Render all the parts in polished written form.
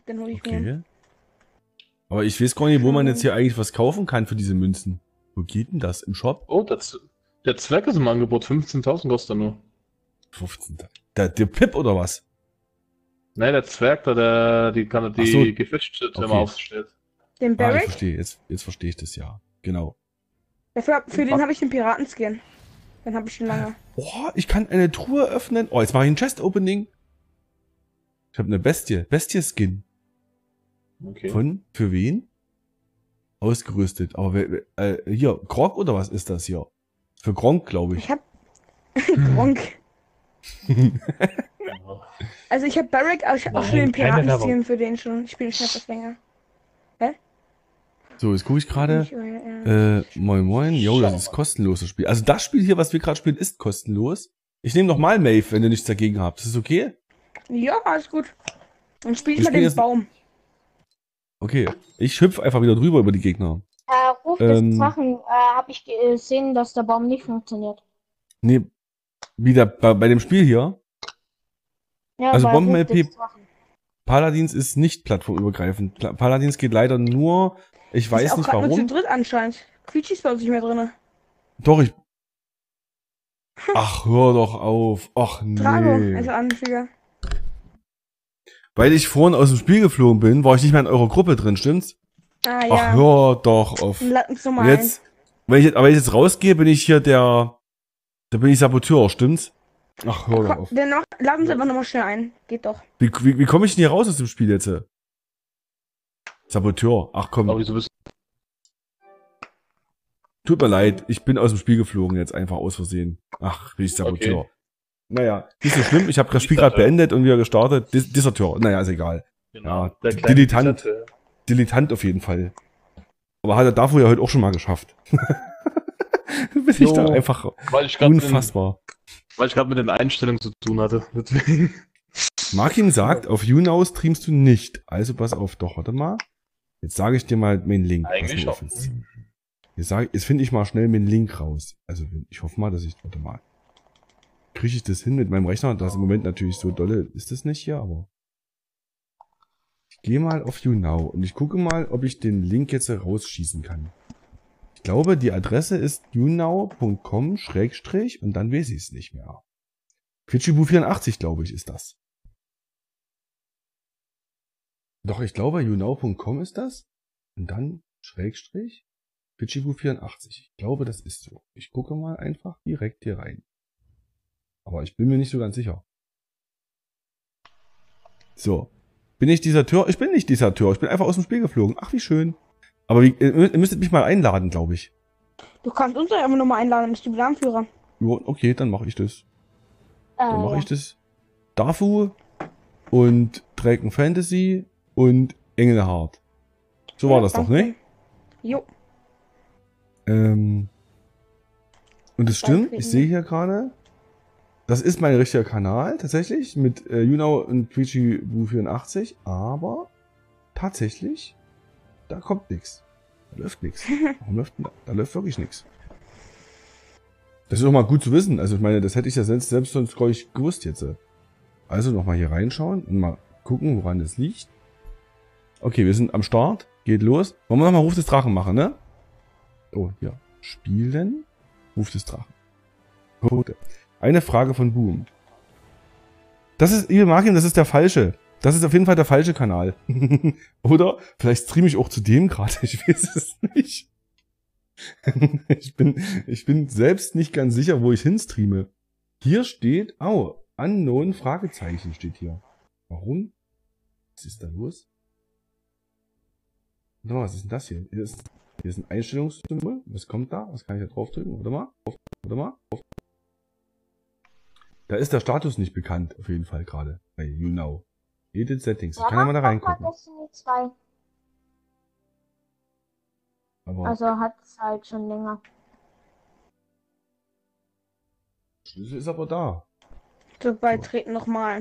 Dann hole ich mir. Okay. Aber ich weiß gar nicht, wo man jetzt hier eigentlich was kaufen kann für diese Münzen. Wo geht denn das? Im Shop? Oh, der Zwerg ist im Angebot. 15.000 kostet er nur. 15. Der Pip oder was? Nein, der Zwerg, die kann er Ach so. gefischt, wenn Okay. man aufstellt. Den Ich Barrack? verstehe. Jetzt verstehe ich das ja. Genau. Für den habe ich den Piratenskin. Den habe ich schon lange. Oh, ich kann eine Truhe öffnen. Oh, jetzt mache ich ein Chest-Opening. Ich habe eine Bestie. Bestie-Skin. Okay. Für wen? Ausgerüstet. Aber hier, Grog oder was ist das hier? Für Gronk, glaube ich. Ich habe Gronk. Also ich habe Barrack, aber ich habe auch schon den keine Piratenskin für den schon. Ich spiele schon etwas länger. So, jetzt gucke ich gerade. Moin Moin. Jo, das ist kostenloses Spiel. Also das Spiel hier, was wir gerade spielen, ist kostenlos. Ich nehme noch mal Maeve, wenn ihr nichts dagegen habt. Ist das okay? Ja, alles gut. Dann spiele ich Wir mal den spielen jetzt- Baum. Okay. Ich hüpfe einfach wieder drüber über die Gegner. Ruf des Drachen, habe ich gesehen, dass der Baum nicht funktioniert. Nee, wieder bei dem Spiel hier. Ja, Also bei Bomben Ruf LP des Drachen. Paladins ist nicht plattformübergreifend. Paladins geht leider nur, ich weiß ist nicht auch gerade nur warum. zu dritt anscheinend. Quietschi ist bei uns nicht mehr drin. Doch, Ach, hör doch auf. Ach Drago, nee. also Anführer. Weil ich vorhin aus dem Spiel geflogen bin, war ich nicht mehr in eurer Gruppe drin, stimmt's? Ah Ach, ja. hör doch auf. Dann lad uns doch Und mal jetzt, wenn ich jetzt rausgehe, bin ich hier da bin ich Saboteur, stimmt's? Ach, hör doch ein. auf. Dann lad uns einfach nochmal schnell ein. Geht doch. Wie komme ich denn hier raus aus dem Spiel jetzt? Saboteur, ach komm. Aber wieso bist Tut mir leid, ich bin aus dem Spiel geflogen jetzt einfach aus Versehen. Ach, bin ich Saboteur. Okay. Naja, nicht so schlimm, ich habe das Spiel gerade beendet und wieder gestartet. Deserteur, naja, ist egal. Genau, Ja, der kleine Dilettant. Deserteur. Dilettant auf jeden Fall. Aber hat er davor ja heute auch schon mal geschafft. Bin ich Jo, da einfach Weil ich gerade unfassbar. mit den Einstellungen zu tun hatte. Deswegen. Markin sagt, auf YouNow streamst du nicht. Also pass auf, doch, warte mal. Jetzt sage ich dir mal meinen Link. Eigentlich Pass auch. mal auf. Jetzt finde ich mal schnell meinen Link raus. Also ich hoffe mal, dass ich, warte mal. Kriege ich das hin mit meinem Rechner? Das im Moment natürlich so dolle ist das nicht hier, aber ich gehe mal auf YouNow und ich gucke mal, ob ich den Link jetzt rausschießen kann. Ich glaube, die Adresse ist younow.com/ und dann weiß ich es nicht mehr. Quitschibu84, glaube ich, ist das. Doch, ich glaube, younow.com ist das. Und dann Schrägstrich Quitschibu84. Ich glaube, das ist so. Ich gucke mal einfach direkt hier rein. Aber ich bin mir nicht so ganz sicher. So. Bin ich Deserteur? Ich bin nicht Deserteur. Ich bin einfach aus dem Spiel geflogen. Ach, wie schön. Aber ihr müsstet mich mal einladen, glaube ich. Du kannst uns doch einfach nochmal einladen, bist du wieder Anführer. Ja, okay, dann mache ich das. Dann mache Ja. ich das. Dafu und Dragon Fantasy und Engelhard. So war das doch, ne? Jo. Und es stimmt, ich sehe hier gerade, das ist mein richtiger Kanal, tatsächlich, mit YouNow und Quitschibu84, aber tatsächlich, da kommt nichts. Da läuft nichts. Warum läuft denn da? Da läuft wirklich nichts. Das ist auch mal gut zu wissen. Also ich meine, das hätte ich ja selbst sonst gar nicht gewusst jetzt. Also nochmal hier reinschauen und mal gucken, woran das liegt. Okay, wir sind am Start. Geht los. Wollen wir nochmal Ruf des Drachen machen, ne? Oh, ja. Spielen. Ruf des Drachen. Code. Eine Frage von Boom. Das ist, ihr Martin, das ist der falsche. Das ist auf jeden Fall der falsche Kanal. Oder? Vielleicht streame ich auch zu dem gerade. Ich weiß es nicht. Ich bin selbst nicht ganz sicher, wo ich hinstreame. Hier steht, Unknown Fragezeichen steht hier. Warum? Was ist da los? Warte mal, was ist denn das hier? Hier ist ein Einstellungssymbol. Was kommt da? Was kann ich da draufdrücken? Warte mal. Da ist der Status nicht bekannt, auf jeden Fall gerade. Bei YouNow. Edit Settings. Ich kann ja mal da reingucken. Destiny 2. Aber Also hat es halt schon länger. Schlüssel ist aber da. So, beitreten nochmal.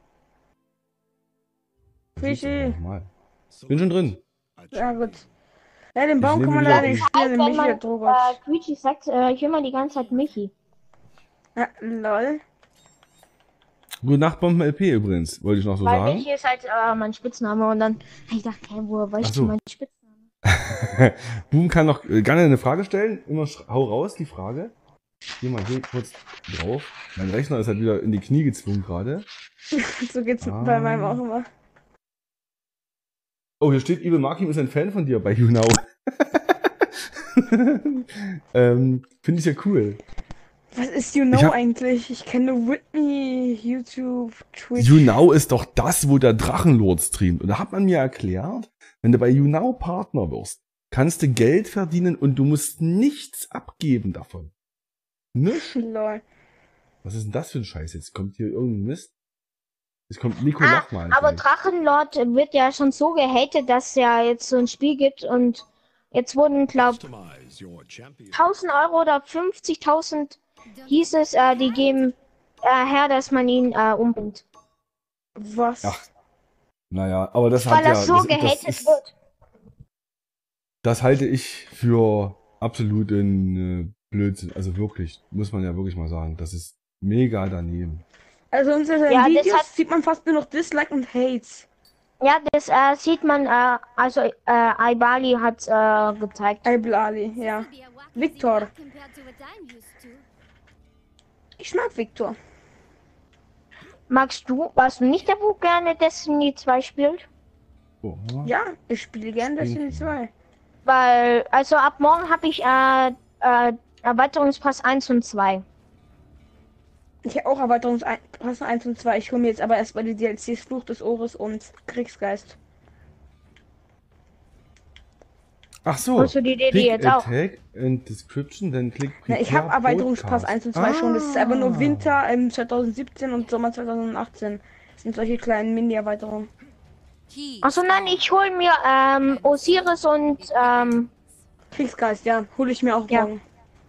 Fischi. Nochmal. Bin schon drin. Ja, gut. Ja, den Baum Ich kann man nehme leider wieder nicht spielen, Wenn nämlich man hier Drogot. Quietschi sagt, ich höre mal die ganze Zeit Michi. Ja, lol. Gute Nacht, Bomben-LP übrigens, wollte ich noch so Weil sagen. hier ist halt mein Spitzname und dann hab ich gedacht, hey, woher weißt Ach so. du meinen Spitznamen? Boom kann noch gerne eine Frage stellen. Immer hau raus, die Frage. Geh mal hier kurz drauf. Mein Rechner ist halt wieder in die Knie gezwungen gerade. So geht's bei meinem auch immer. Oh, hier steht, Evil Markim ist ein Fan von dir bei YouNow. Finde ich ja cool. Was ist YouNow eigentlich? Ich kenne nur Whitney, YouTube, Twitch. YouNow ist doch das, wo der Drachenlord streamt. Und da hat man mir erklärt, wenn du bei YouNow Partner wirst, kannst du Geld verdienen und du musst nichts abgeben davon. Nichts. Lol. Was ist denn das für ein Scheiß? Jetzt kommt hier irgendein Mist. Jetzt kommt Nico Lachmann. Aber Drachenlord wird ja schon so gehatet, dass es ja jetzt so ein Spiel gibt und jetzt wurden, glaube ich, 1000 Euro oder 50.000 hieß es, die geben her, dass man ihn umbringt. Was? Ach, naja, aber das Weil hat ja... er so gehatet wird. Das halte ich für absoluten Blödsinn. Also wirklich, muss man ja wirklich mal sagen. Das ist mega daneben. Also unter seinen Ja, das Videos hat- sieht man fast nur noch Dislike und Hates. Ja, das sieht man, also Ibali hat gezeigt. Iblali, ja. Victor. Ich mag Victor. Warst du nicht der, wo gerne Destiny 2 spielt? Oh, Ja, ich spiele gerne Destiny 2. Weil, also ab morgen habe ich Erweiterungspass 1 und 2. Ich habe auch Erweiterungspass 1 und 2. Ich hole mir jetzt aber erstmal die DLCs Fluch des Ohres und Kriegsgeist. ach so. Holst du die dir Click jetzt auch? Attack and Description, dann klick Ja, ich habe Erweiterungspass 1 und 2 schon. Das ist aber nur Ah. Winter 2017 und Sommer 2018. Das sind solche kleinen Mini-Erweiterungen. Achso, nein, ich hol mir Osiris und Kriegsgeist, ja. Hole ich mir auch Ja. morgen.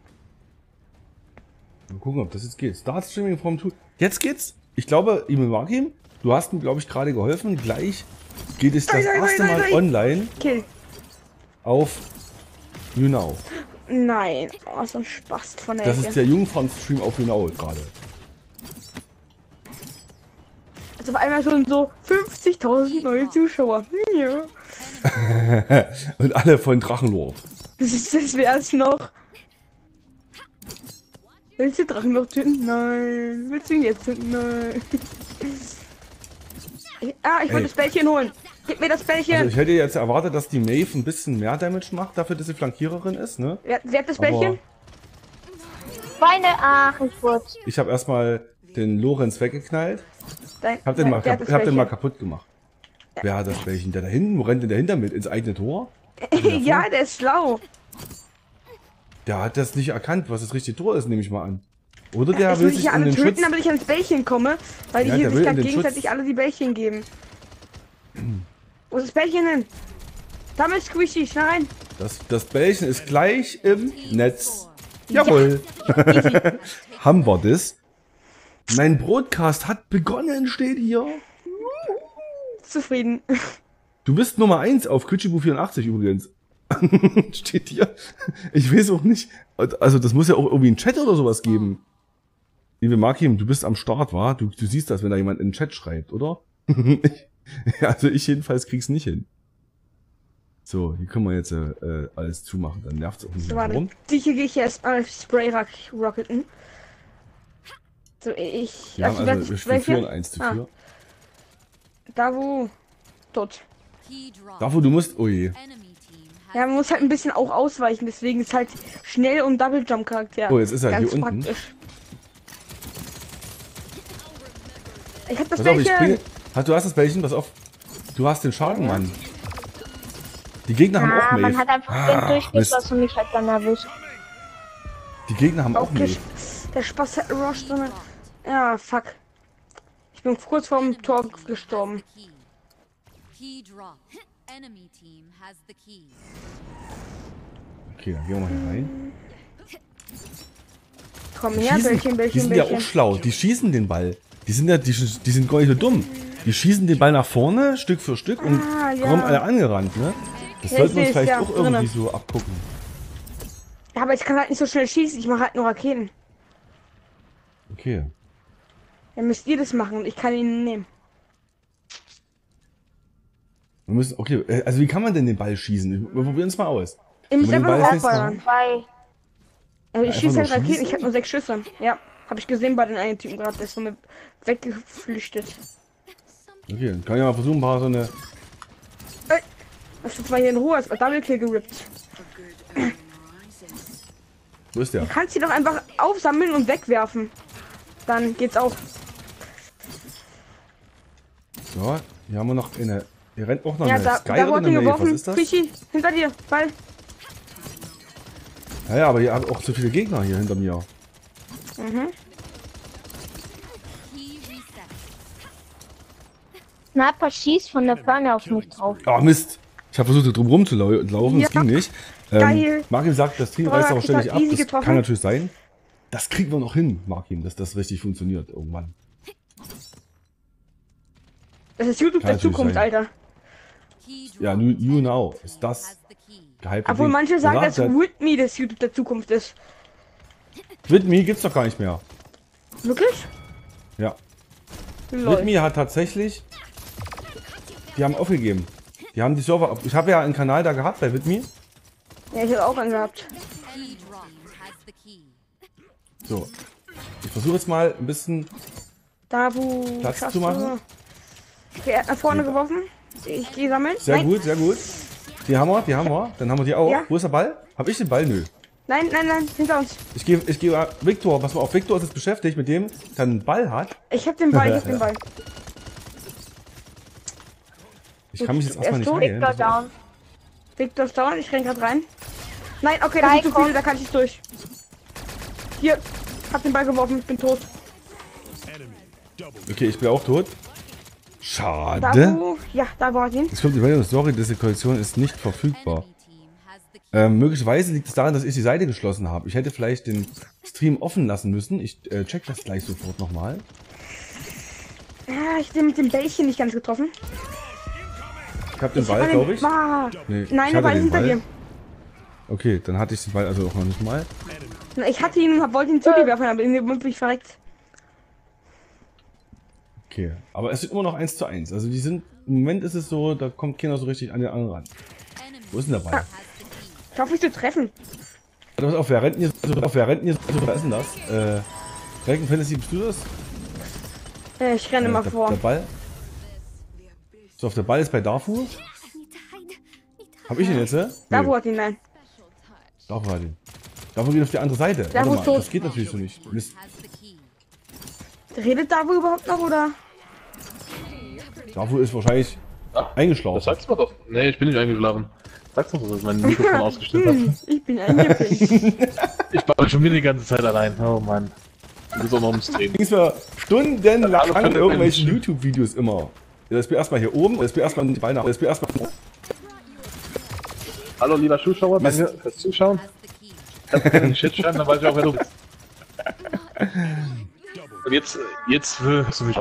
Mal gucken, ob das jetzt geht. Start Streaming vom Tool. Jetzt geht's. Ich glaube, Emil Markim, du hast mir, glaube ich, gerade geholfen. Gleich geht es das erste Mal online Kill. auf YouNow. Nein. Oh, so ein Spaß von der Das Ecke. ist der Jungfern-Stream auf YouNow gerade. Also auf einmal schon so 50.000 neue Zuschauer. Ja. Und alle von Drachenlord. Das wär's noch. Willst du Drachen noch töten? Nein. Willst du ihn jetzt töten? Nein. Ich wollte Ey. das Bällchen holen. Gib mir das Bällchen. Also ich hätte jetzt erwartet, dass die Maeve ein bisschen mehr Damage macht, dafür, dass sie Flankiererin ist, ne? Wer hat das Aber- Bällchen? Beine. Ach, ich wurde. Ich habe erstmal den Lorenz weggeknallt. Hab den, mal, Wer hat das hab den mal Bällchen? kaputt gemacht. Wer hat das Bällchen? Der da hinten? Wo rennt denn der hinter mit? Ins eigene Tor? Ja, der ist schlau. Der hat das nicht erkannt, was das richtige Tor ist, nehme ich mal an. Oder der Ich will will sich hier in alle den töten, Schutz... damit ich ans Bällchen komme, weil die Ja, hier der sich will gerade in den gegenseitig Schutz. alle die Bällchen geben. Wo ist das Bällchen hin? Da ist Squishy, schnell rein. Das Bällchen ist gleich im Netz. Jawohl. Haben wir das? Mein Broadcast hat begonnen, steht hier. Zufrieden. Du bist Nummer 1 auf Kuchibu84 übrigens. Steht hier. Ich weiß auch nicht. Also das muss ja auch irgendwie einen Chat oder sowas geben. Liebe Markim, du bist am Start, wa? Du siehst das, wenn da jemand in den Chat schreibt, oder? Also ich jedenfalls krieg's nicht hin. So, hier können wir jetzt alles zumachen. Dann nervt's auch nicht So, mehr warte. rum. Die hier gehe ich erst mal Spray Rocketen. So, ich. Ja, wer- also wir welche? führen 1 zu 4. Ah. Da wo. Tot. Dafür, du musst... Oh je. Ja, man muss halt ein bisschen auch ausweichen, deswegen ist halt schnell und Double Jump Charakter. Oh, jetzt ist er Ganz hier unten. praktisch. Ich hab das Pass auf, ich Bällchen. springe. Du hast das Bällchen, pass auf. Du hast den Schaden, Mann. Die Gegner haben auch Man Maeve. hat einfach den Mist. Durchschnitt und mich halt dann erwischt. Die Gegner haben auch Okay, Maeve. der Spaß hat Rush drin. Ja, fuck. Ich bin kurz vorm Tor gestorben. Okay, dann gehen wir mal hier rein. Komm Die her, schießen, Bällchen, die Bällchen, sind ja auch Bällchen. schlau. Die schießen den Ball. Die sind ja, die sind gar nicht so dumm. Die schießen den Ball nach vorne, Stück für Stück, und ja. kommen alle angerannt, ne? Das Ja, sollten wir ich uns seh's, vielleicht ja, auch irgendwie drinne. so abgucken. Ja, aber ich kann halt nicht so schnell schießen, ich mache halt nur Raketen. Okay. Dann müsst ihr das machen und ich kann ihn nehmen. Wir müssen, okay, also wie kann man denn den Ball schießen? Wir probieren es mal aus. Ich muss Wenn man einfach den nur Ball festmachen- aufballern. Bei Also ich Einfach schieße nur halt Raketen, schießen? ich habe nur 6 Schüsse. Ja, habe ich gesehen bei den einen Typen gerade, der ist von mir weggeflüchtet. Okay, dann kann ich mal versuchen, ein paar so eine... Das ist mal hier in Ruhe, als Double Kill gerippt. Wo ist der? Du kannst sie doch einfach aufsammeln und wegwerfen. Dann geht's auch. So, hier haben wir noch eine... Hier rennt auch noch Ja, eine da Sky wurde ihn Was geworfen. ist das? Fischi, hinter dir, Ball. Naja, aber hier haben auch so viele Gegner hier hinter mir. Mhm. Sniper schießt von der Ferne auf mich drauf. Ah, Mist! Ich habe versucht, drum rum zu laufen, Ja. das ging nicht. Geil. Markim sagt, das Team Boah, reißt auch ständig total ab. easy Das getroffen. kann natürlich sein. Das kriegen wir noch hin, Markim, dass das richtig funktioniert irgendwann. Das ist YouTube Kann der natürlich Zukunft, sein. Alter. Ja, you know, ist das gehypte Obwohl Ding. manche sagen, dass Der With Me das YouTube der Zukunft ist. With Me gibt's doch gar nicht mehr. Wirklich? Ja. Lol. With Me hat tatsächlich... Die haben aufgegeben. Die haben die Server... Ich habe ja einen Kanal da gehabt bei With Me. Ja, ich habe auch einen gehabt. So. Ich versuche jetzt mal ein bisschen... Da, wo... Platz schaffst zu machen? du? Okay, er hat nach vorne geworfen. Ich gehe sammeln. Sehr Nein. gut, sehr gut. Die haben wir, die haben wir. Dann haben wir die auch. Ja. Wo ist der Ball? Hab ich den Ball? Nö. Nein, nein, nein, hinter uns. Ich gehe, Victor, pass mal auf, Victor ist jetzt beschäftigt mit dem, der einen Ball hat. Ich hab den Ball, ich hab den Ball. Ich kann mich jetzt Er erstmal ist nicht tot. heilen. Victor down. Victor ist down, ich renn grad rein. Nein, okay, das sind zu viele, da kann ich nicht durch. Hier, hab den Ball geworfen, ich bin tot. Okay, ich bin auch tot. Da Schade. wo... Ja, da war ihn. Es kommt die Meldung, sorry, diese Kollektion ist nicht verfügbar. Möglicherweise liegt es daran, dass ich die Seite geschlossen habe. Ich hätte vielleicht den Stream offen lassen müssen. Ich check das gleich sofort nochmal. Ja, ich bin mit dem Bällchen nicht ganz getroffen. Ich habe den Ich Ball, hab glaube ich. Nee, Nee, nein, ich der hatte Ball ist den hinter Ball. dir. Okay, dann hatte ich den Ball also auch noch nicht mal. Na, ich hatte ihn und wollte ihn zu dir werfen, aber irgendwie bin ich verreckt. Okay, aber es sind immer noch 1:1. Also die sind, im Moment ist es so, da kommt keiner so richtig an den anderen ran. Wo ist denn der Ball? Ich hoffe, ich zu treffen. Pass auf, wer rennt denn hier so, wer ist denn das? Dragon Fantasy, bist du das? Ich renne mal der, vor. der Ball. So, auf der Ball ist bei Darfur. Hab ich ihn jetzt, Da Nee, wo hat ihn, nein. Darfur hat ihn. Darfur geht auf die andere Seite. Der Warte ist mal, tot. das geht natürlich so nicht. Mist. Redet da wo überhaupt noch, oder? Darfur ist wahrscheinlich eingeschlafen. Das sagst du mir doch. Nee, ich bin nicht eingeschlafen. Sagst du doch, dass ich mein Mikrofon ausgestellt habe. Ich bin ein Nippel. Ich war schon wieder die ganze Zeit allein. Oh Mann. Du bist auch noch im Stream. Ging's mir stundenlang Alle an können irgendwelchen können- YouTube-Videos immer. Das bin erstmal hier oben, das bin erstmal die Beine, das bin erstmal. Hallo lieber Zuschauer, danke fürs Zuschauen. Kannst du in den Chat schreiben, dann weiß ich auch, wer du bist. Und jetzt wirst du mich.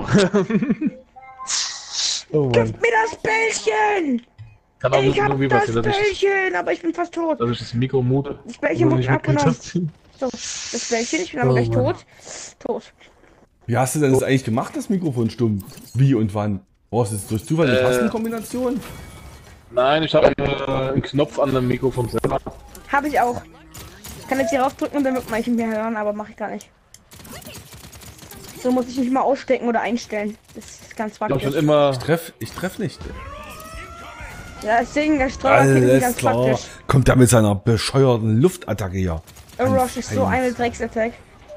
Oh Mann. Mir das Bällchen! Kann auch Ich hab irgendwie das passieren, dass ich Bällchen, aber ich bin fast tot. das Mikro mute. Das Bällchen und wurde nicht mir abgenommen. mitgekriegt So, das Bällchen, ich bin aber Oh gleich Mann. tot. Tot. Wie hast du denn das eigentlich gemacht, das Mikrofon stumm? Wie und wann? Brauchst du es durch Zufall eine Tastenkombination? Nein, ich habe einen Knopf an dem Mikrofon selber. Habe ich auch. Ich kann jetzt hier raufdrücken und dann wird man nicht mehr hören, aber mache ich gar nicht. So muss ich nicht mal ausstecken oder einstellen. Das ist ganz Ich habe praktisch. schon immer. Ich treff nicht. Ja, deswegen der Steuerraket ist Alles ganz klar. praktisch. Kommt der mit seiner bescheuerten Luftattacke hier. Rush ist so eine Drecksattack.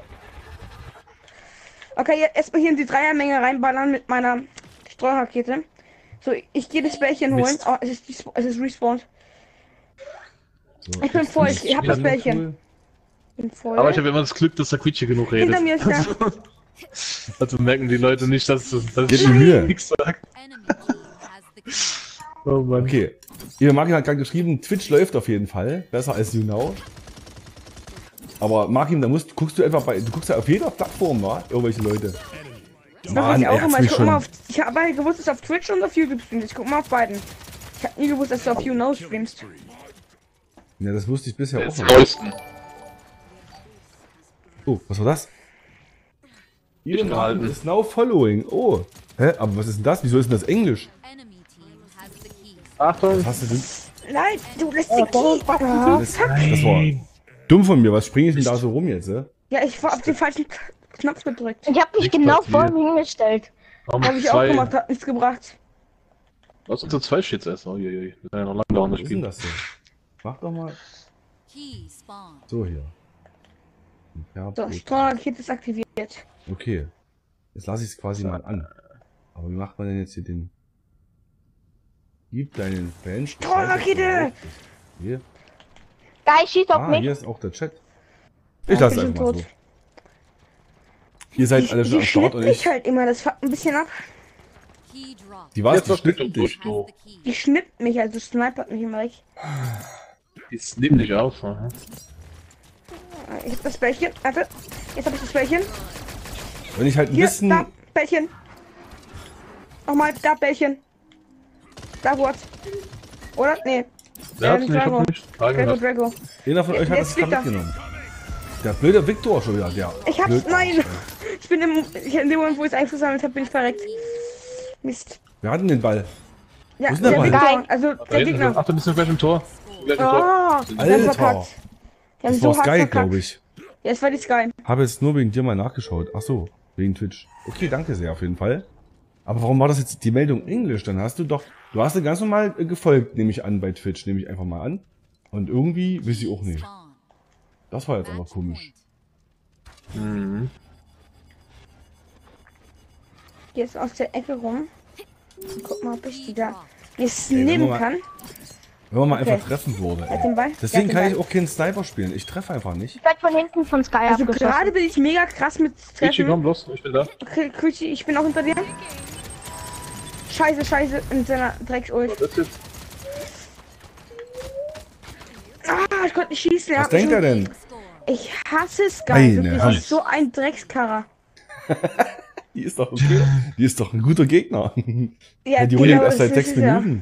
Okay, jetzt erstmal hier in die Dreiermenge reinballern mit meiner Streurakete. So, ich gehe das Bällchen holen. Mist. Oh, es ist respawned. So, Ich bin voll, ich hab das Bällchen. Bin voll. Aber ich habe immer das Glück, dass der Quietsche genug redet. Hinter mir ist der. Also merken die Leute nicht, dass Gib ich mir Mühe. nichts sage. Oh Mann. Okay. Ihr Martin hat gerade geschrieben, Twitch läuft auf jeden Fall. Besser als YouNow. Aber Martin, da guckst du einfach du guckst ja auf jeder Plattform, wa? Irgendwelche Leute. Das mache ich auch hat's immer. mich Ich guck mal auf. Ich habe aber gewusst, dass du auf Twitch und auf YouTube streamst. Ich guck mal auf beiden. Ich habe nie gewusst, dass du auf YouNow streamst. Ja, das wusste ich bisher auch Jetzt nicht. neuesten. Oh, was war das? Ihren Namen ist now following. Oh. Hä? Aber was ist denn das? Wieso ist denn das Englisch? Achtung! Was hast du denn? Nein, du lässt den Key. Das war dumm von mir. Was springe ich denn da so rum jetzt, Ja, ich war auf den falschen Knopf gedrückt. Ich habe mich Nichts genau passiert. vor ihm hingestellt. Warum Habe ich auch gemacht, hat nichts gebracht. Was sind so 2 Shits erst? Oh, je, je. Wir sind ja noch lange dauern das Was ist denn Spiel. das denn? Mach doch mal. So hier. Ja, So, gut. Streurakete ist aktiviert. Okay. Jetzt lasse ich es quasi mal an. Aber wie macht man denn jetzt hier den... Gib deinen Fans... Streurakete! Hier. Geil, schießt auf Ah, mich. hier ist auch der Chat. Ich lasse es einfach mal so. Ihr seid alle schon am Die Start schnippt und mich ich... halt immer, das fuckt ein bisschen ab. Die war Jetzt die hast du schnitten durch, dich. du. Die schnippt mich, also snipert mich immer weg. Die nehmen dich auf. Aha. Ich hab das Bällchen, warte. Jetzt hab ich das Bällchen. Wenn ich halt ein Hier, bisschen... da, Bällchen. Nochmal, da, Bällchen. Da, Wort. Oder? Nee. Wer hat's nicht? Ich Drago. hab nicht. Drago Drago, hat. Drago. Jeder von euch hat Jetzt es gerade fliegt er. mitgenommen. Der blöde Victor schon wieder, der... Ich hab's, blöd- nein. Ich bin in dem Moment, wo ich es eingesammelt habe, bin ich verreckt. Mist. Wir hatten den Ball. Ja, Wo ist denn der der Ball? Victor, also Da der hinten sind. Gegner. Ach, du bist noch gleich im Tor. Gleich im Tor. Oh, wir haben Alter. verkackt. Wir haben Das so war hart Sky, verkackt. glaube ich. Ja, es war die Sky. Habe jetzt nur wegen dir mal nachgeschaut. Ach so, wegen Twitch. Okay, danke sehr auf jeden Fall. Aber warum war das jetzt die Meldung Englisch? Dann hast du doch... Du hast ja ganz normal gefolgt, nehme ich an, bei Twitch. Nehme ich einfach mal an. Und irgendwie, weiß ich auch nicht. Das war jetzt aber komisch. Mhm. Geh jetzt aus der Ecke rum. Guck mal, ob ich die da jetzt wenn nehmen man- kann. Wenn man mal Okay. einfach treffen würde. Er hat den Ball. Deswegen Er hat kann den ich auch keinen Sniper spielen. Ich treffe einfach nicht. Ich werd von hinten von Sky Also abgeschossen. gerade bin ich mega krass mit Ichi, komm Treffen. bloß, ich bin da. Okay, Küchi, ich bin auch hinter dir. Scheiße, scheiße, in seiner Drecksult. Das jetzt. Ah, ich konnte nicht schießen. Was denkt er denn? Ich hasse Sky. Meine Wirklich, Hand. das ist so ein Dreckskarrer. Die ist doch okay. Die ist doch ein guter Gegner. Ja, Die holen genau, erst seit das 6 ist ja. Minuten.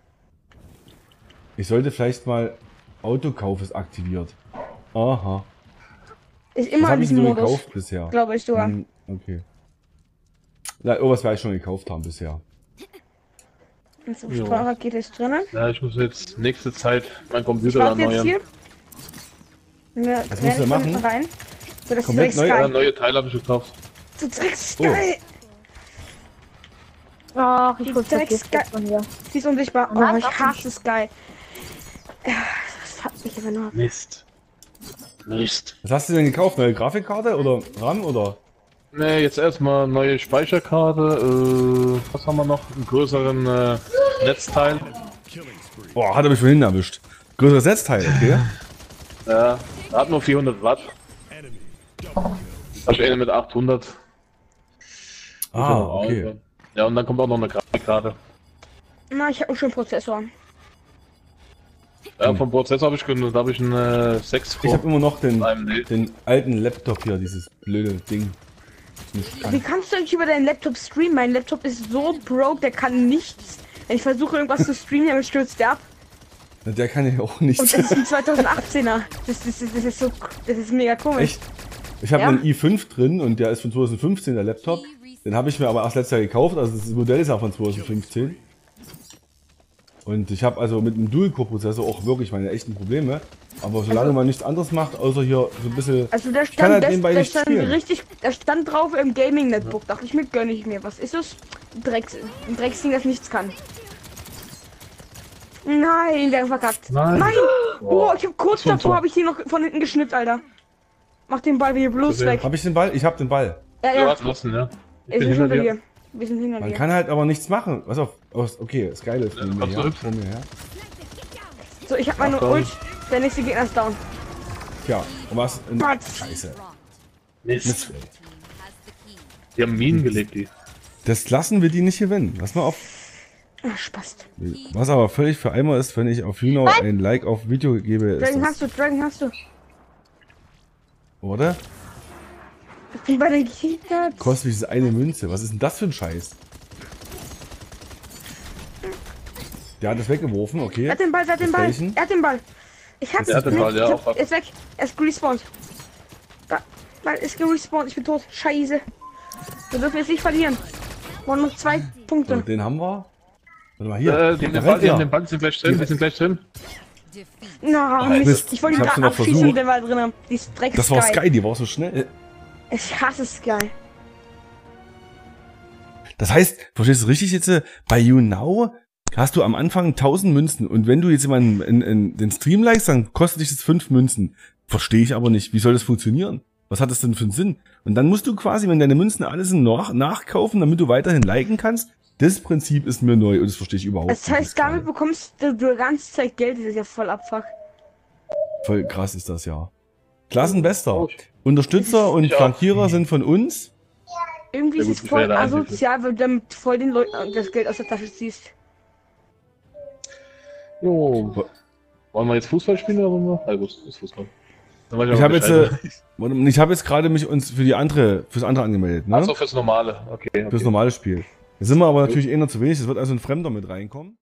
Ich sollte vielleicht mal Autokauf ist aktiviert. Aha. Ist Was immer in habe ich denn diesem so Modus, gekauft bisher? glaube ich sogar. Hm, okay. Na, irgendwas werde ich schon gekauft haben bisher. So, Ja. Streurakete ist drin. Ja, ich muss jetzt nächste Zeit meinen Ich Computer warte jetzt erneuern. hier. Wir Was musst du rennen machen? hinten rein. So, das Komplett ist neu, Ja, Sky. neue Teile habe ich gekauft. Du Drecks Oh. Sky. Ach, ich wurde Drecks vergiftet von dir. Sie ist unsichtbar. Nein, Oh, ich doch hasse Sky. Das fuckt mich immer nur ab. Mist. Mist. Was hast du denn gekauft? Neue Grafikkarte oder RAM oder? Ne, jetzt erstmal neue Speicherkarte. Was haben wir noch? Einen größeren Netzteil. Boah, hat er mich vorhin erwischt. Größeres Netzteil, okay. Ja, da hat nur 400 Watt. Da steht eine mit 800. Ah, okay. Ja, und dann kommt auch noch eine Grafikkarte. Na, ich habe auch schon einen Prozessor. Ja, vom Prozessor habe ich da habe ich einen 6 Ich habe immer noch AMD. den alten Laptop hier, dieses blöde Ding. Nicht Wie kann. kannst du eigentlich über deinen Laptop streamen? Mein Laptop ist so broke, der kann nichts. Wenn ich versuche irgendwas zu streamen, dann stürzt der ab. Der kann ja auch Und nichts. das ist ein 2018er. Das ist so, das ist mega komisch. Echt? Ich habe Ja. einen i5 drin und der ist von 2015, der Laptop. Den habe ich mir aber erst letztes Jahr gekauft, also das Modell ist ja von 2015. Und ich habe also mit einem Dual-Core-Prozessor auch wirklich meine echten Probleme. Aber solange man nichts anderes macht, außer hier so ein bisschen... Also da Ich kann halt stand, nebenbei da nicht stand spielen. richtig, da stand drauf im Gaming-Netbook. Dachte ich mir, gönne ich mir. Was ist das? Ein Drecksding, das nichts kann. Nein, wir haben verkackt. Nein. Oh, ich hab kurz Das war ein davor, Tor. habe ich hier noch von hinten geschnippt, Alter. Mach den Ball wieder bloß Gesehen. weg. Habe ich den Ball? Ich habe den Ball. Ja, Du ja. hast lassen, ja. Ich Wir bin sind hinter hinter dir. dir. Wir sind hinter Man dir. kann halt aber nichts machen. Pass auf. Okay, Skylift neben mir kommst du her. hüpfen? Vor mir her. So, ich hab meine Achtung. Ult. Der nächste Gegner ist down. Tja, und was? Gott. Scheiße. Mist. Die haben Minen gelegt, die. Das lassen wir die nicht gewinnen. Lass mal auf. Ach, Spaß. Was aber völlig für einmal ist, wenn ich auf YouNow ein Like auf Video gebe, ist Dragon das, hast du, Dragon hast du. oder? Ich bin bei den Gegner. Kostet mich das eine Münze. Was ist denn das für ein Scheiß? Der hat es weggeworfen, okay. Er hat den Ball, er hat den Das Ball. Bällchen? Er hat den Ball. Ich hab's Der hat den Ball, nicht. ja, Ich auch. hab, ist weg. Er ist gerespawnt. Da, Ball ist gerespawnt. Ich bin tot. Scheiße. Wir dürfen jetzt nicht verlieren. Wir wollen noch 2 Punkte. Den haben wir. Warte mal, hier. Den Ball sind gleich drin, wir sind gleich drin. Na, Mist. Mist. Ich wollte ihn Ich hab's gerade noch abschießen versucht. und der war drin. Die ist Dreck Das war Sky. Sky, die war so schnell. Ich hasse Sky. Das heißt, verstehst du richtig jetzt, bei YouNow hast du am Anfang 1000 Münzen und wenn du jetzt jemanden in den Stream likest, dann kostet dich das 5 Münzen. Verstehe ich aber nicht. Wie soll das funktionieren? Was hat das denn für einen Sinn? Und dann musst du quasi, wenn deine Münzen alle sind, nachkaufen, damit du weiterhin liken kannst. Das Prinzip ist mir neu und das verstehe ich überhaupt nicht. Das heißt, damit bekommst du die ganze Zeit Geld, das ist ja voll Abfuck. Voll krass ist das ja. Klassenbester. Unterstützer und Flankierer sind von uns. Irgendwie ist es voll asozial, weil du damit voll den Leuten das Geld aus der Tasche ziehst. Jo. Wollen wir jetzt Fußball spielen oder wollen wir? Ah, gut, ist Fußball. Ich habe jetzt gerade mich uns fürs andere angemeldet, ne? Achso, fürs normale, okay. Fürs normale Spiel. Jetzt sind wir aber natürlich noch zu wenig, es wird also ein Fremder mit reinkommen.